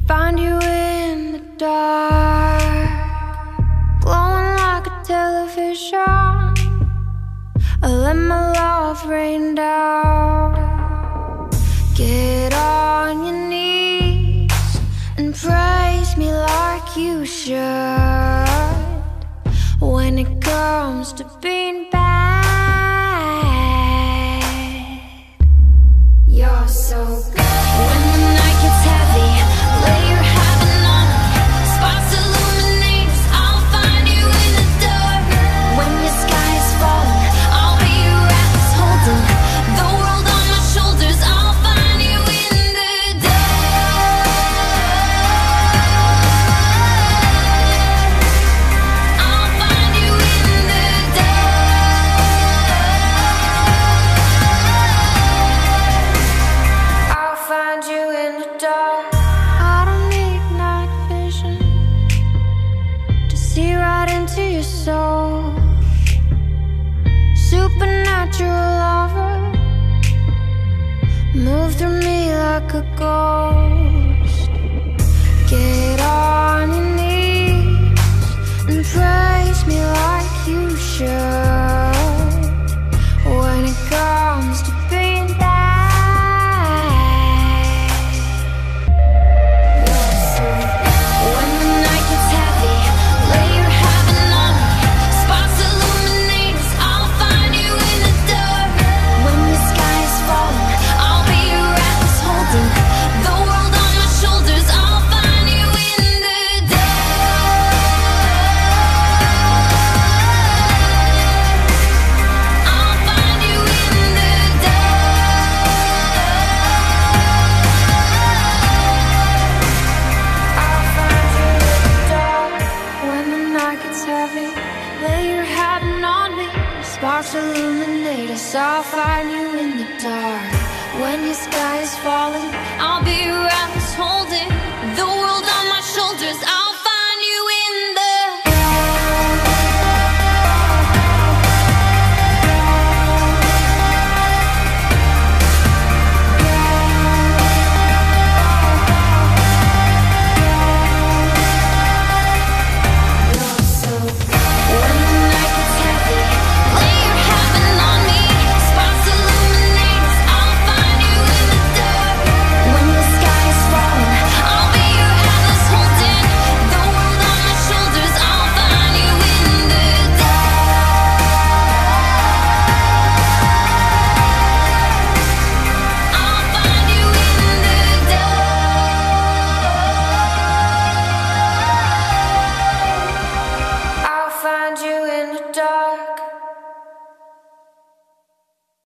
Find you in the dark, glowing like a television. I let my love rain down. Get on your knees and praise me like you should. When it comes to being bad, you're so good. When the night gets heavy, lay your heaven on me. Sparks illuminate us, I'll find you in the dark. When the sky is falling, I'll be your atlas holding the world on my shoulders. I'll find you in the dark. I'll find you in the dark. I'll find you in the dark. I don't need night vision to see right into your soul. Supernatural lover, move through me like a ghost. Get on your knees and praise me like you should. When it comes to being bad, you're so good. When the night gets heavy, lay your heaven on me. Sparks illuminate us, I'll find you in the dark. When the sky is falling, I'll be your atlas holding the world on my shoulders. I'll find you in the dark. I'll find you in the dark. I'll find you in the dark. When the night gets heavy, lay your heaven on me. Sparks illuminate us, I'll find you in the dark. When your sky is falling,